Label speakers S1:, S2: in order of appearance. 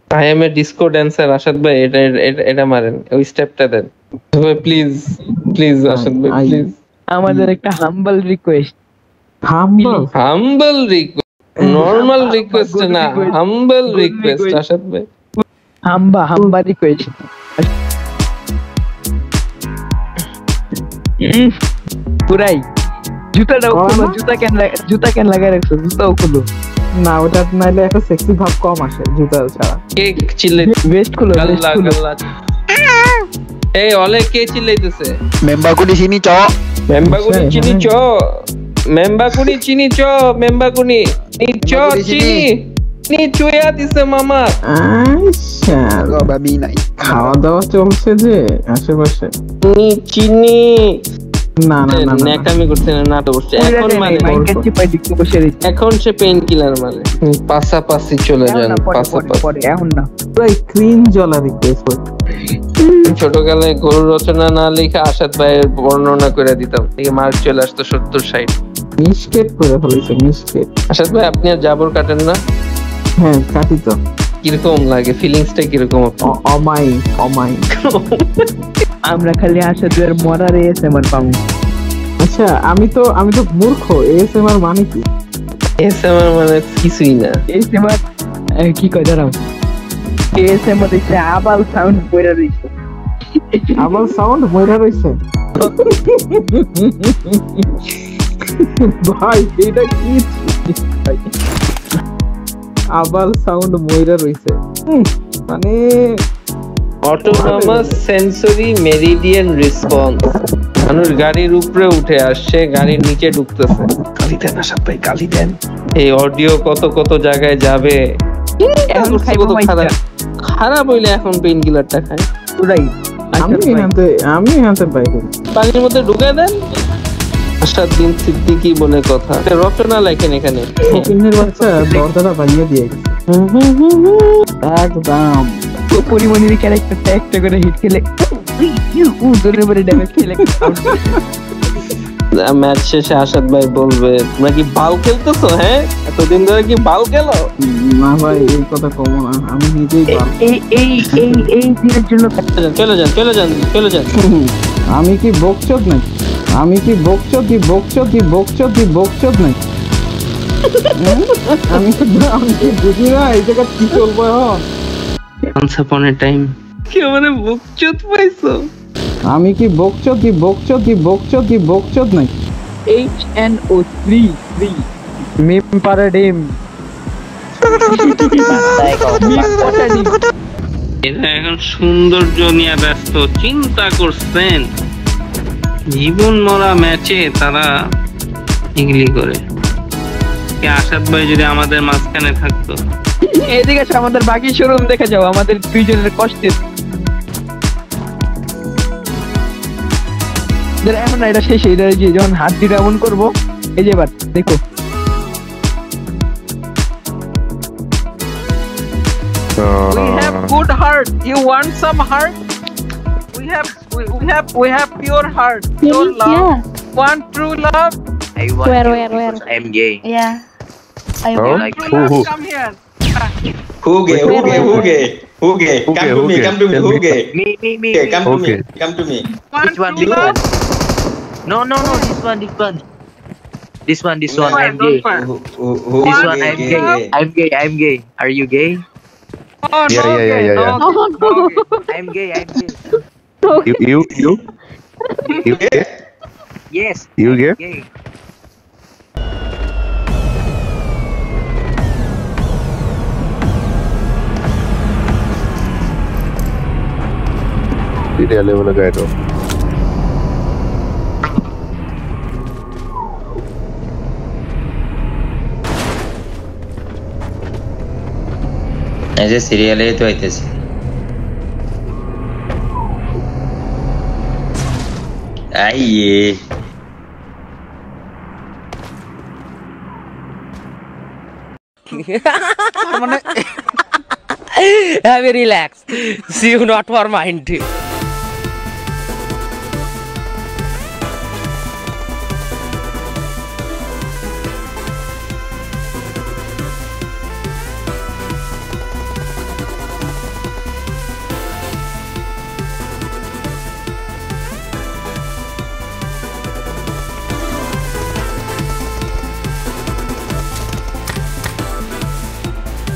S1: I am a disco dancer Asad ভাই, এটা মারেন, ওই স্টেপটা দেন ভাই প্লিজ প্লিজ আসাদ ভাই প্লিজ।
S2: আমাদের একটা humble request.
S1: Humble request, normal request না, হাম্বল রিকোয়েস্ট আসাদ ভাই।
S2: হাম্বা রিকোয়েস্ট। পুরাই জুতাটাও খুলো, জুতা কেন লাগাই রাখছো? জুতাও খুলো
S3: না, ওটা নাইলে একটা সেক্সি ভাব কম আসে জুতা ছাড়া।
S1: কে চিল্লাই?
S2: বেস্ট খুলো,
S1: গাল্লা গাল্লা। এই অলে কে চিল্লাইতেছে?
S4: মেম্বাকুনি চিনি চ,
S1: মেম্বাকুনি চিনি চ, মেম্বাকুনি চিনি চ, মেম্বাকুনি নি চ চিনি নি চুয়া দিছে মামা।
S3: আচ্ছা
S4: বাবি নাই,
S3: খাওয়া দাওয়া চলছে যে আশেপাশে।
S1: নি চিনি
S3: না না না
S1: নেকামি করছে না, নাটক করছে এখন। মানে এখন সে পেইন কিলার মারে। পাশাপাশি চলে যান, পাশাপাশি
S2: এখন না।
S3: পুরাই ক্রিম জ্বলা রিকোয়েস্ট।
S1: ছোটকালে গরু রচনা না লিখে আসাদ ভাইয়ের বর্ণনা করে দিতাম, থেকে মার্ক চলে আসতো 70-60
S3: মিসকেট করে ফেলেছে, মিসকেট।
S1: আসাদ ভাই আপনি আর জাবর কাটেন না?
S3: হ্যাঁ কাটি তো।
S1: কিরকম লাগে, ফিলিংসটা কিরকম?
S3: অমাই অমাই।
S2: আমরা খালি আসাদ ভাইয়ের মরার এসএমআর পাবো।
S3: আচ্ছা আমি তো মূর্খ। এসএমআর মানে কি?
S1: এসএমআর মানে কিছুই না।
S2: এসএমআর কি কয় দাঁড়াও, এসএমআর হচ্ছে আবাল সাউন্ড বইরা রইছে।
S3: আবাল সাউন্ড বইরা রইছে ভাই, এটা কি? আবাল সাউন্ড মইরা রইছে মানে
S1: অটোনমাস সেন্সরি মেরিডিয়ান রেসপন্স। মানুষ গাড়ির উপরে উঠে আসছে, গাড়ির নিচে ঢুকতেছে। গালি দেন আসাদ ভাই, গালি দেন। এই অডিও কত কত জায়গায় যাবে।
S2: এখন খাইবো
S1: খারাপ হইলে এখন পেইন কিলারটা খায়।
S2: পুরাই
S3: আমি হাতে পাই
S1: পানির মধ্যে ঢুকে দেন। আসাদুদ্দিন সিদ্দিকী বলে কথা, রচনা লেখেন এখানে।
S3: ফকিনের বাচ্চা দরজাটা বানিয়ে দিয়ে একদম
S2: পরিমণির ক্যারেক্টারটা একটা করে হিট খেলে দূরের পরে ড্যামেজ খেলে
S1: ম্যাচ শেষে আসাদ ভাই বলবে তোমরা কি বাল খেলতেছো? হ্যাঁ, এতদিন ধরে কি বাল খেলো?
S3: না ভাই এই কথা কম না, আমি নিজেই
S2: এই দিনের জন্য
S1: চলে যান চলে যান চলে যান।
S3: আমি কি বকচোদ নাকি? আমি কি বকচোদ নাকি? আমি কি বুঝি না এই জায়গা কি চলবো এখন?
S1: Once upon a time কি মানে বকচোদ পাইছো?
S3: আমি কি বকচোদ নাকি?
S2: HNO3 মিম প্যারাডিম।
S1: এটা এখন সৌন্দর্য নিয়ে ব্যস্ত, চিন্তা করছেন? জীবন মরা ম্যাচে তারা ইগলি করে। আসাদ ভাই যদি আমাদের মাঝখানে থাকতো।
S2: এদিকে আছে আমাদের বাকি শোরুম দেখে যাও, আমাদের দুইজনের কষ্টের। এখন এটা শেষ, এটা যখন হাত দিয়ে এমন করবো, এই যে এবার দেখো। We have good heart. You want some heart? We have pure heart, pure love. Want true love?
S5: Where?
S4: I'm gay.
S5: Yeah. I
S4: Oh,
S5: want
S4: like
S5: true
S4: who?
S5: love.
S2: Come here.
S4: Who gay? Come to me. Who gay?
S6: Me.
S4: Come to me.
S2: Want
S6: Which one?
S2: true love?
S6: No. This one. I'm gay.
S4: Who
S6: This
S4: is
S6: one, I'm
S4: gay?
S6: gay. I'm gay. Are you gay?
S2: Oh,
S4: Yeah.
S2: no,
S6: I'm gay.
S4: You gay?
S6: Yes.
S4: You gay?
S6: Gay.
S4: Serial level Gyro.
S7: ऐसे serial है तो ऐसे आइए
S8: Have a relax. See you not for mind.